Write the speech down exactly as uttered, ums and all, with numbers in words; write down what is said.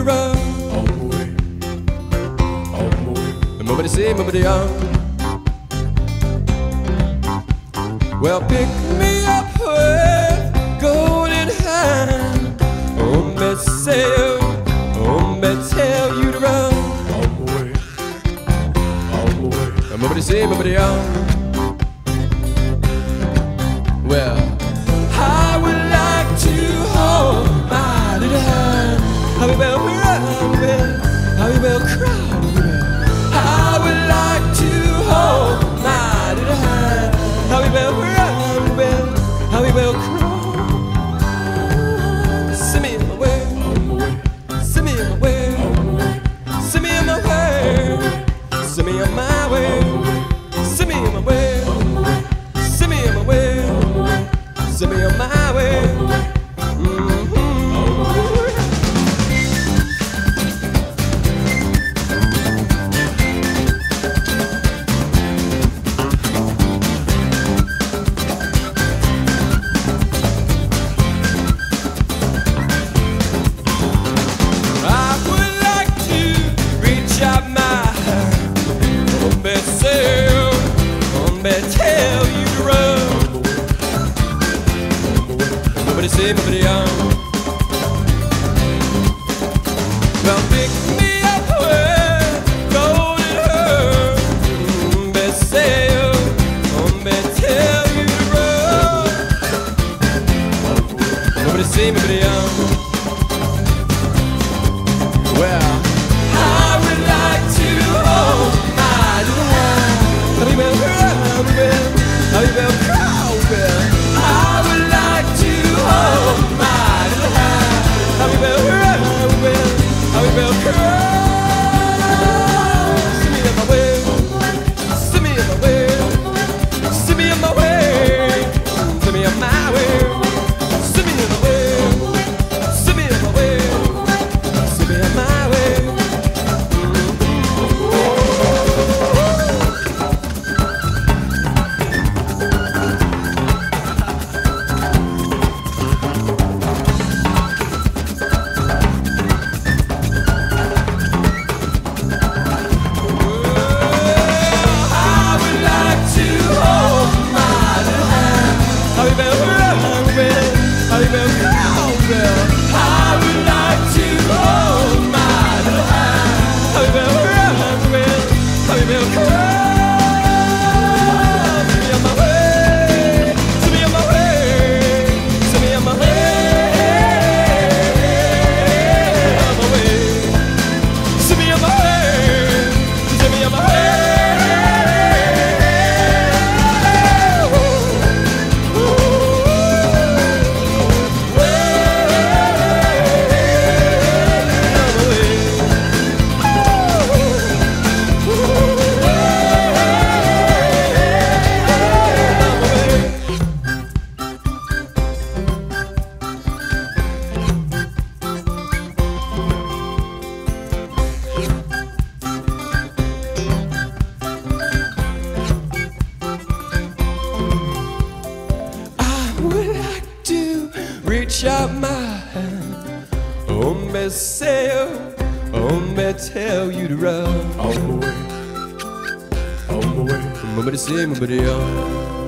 run. On my way, on my way. Nobody say, nobody on. Well, pick me up with golden hand. Oh, me say, oh, me tell you to run. On my way, on my way. Nobody say, nobody on. Well, I would like to hold my little hand. How we will run, how we will cry. I would like to hold my little hand. How we will run, how we will cry. Send me in my way, send me in my way, send me in my way, send me in my way, send me in my way, send me in my way, send me on my way. Tell you to run. Nobody say, nobody on. Well, pick me up with golden hair. Nobody say, nobody tell you to run. Nobody say, nobody on. Well, I would like to hold my little hand. How we will cry, I would like to hold my little hand. How we will run, how we will cry. Send me in my way, send me in my way, send me in my way, send me in my way, send me in my way, send me in my way, send me in my way. Reach out my hand, oh me say, oh me tell you to run. On my way, on my way. Nobody say, nobody on.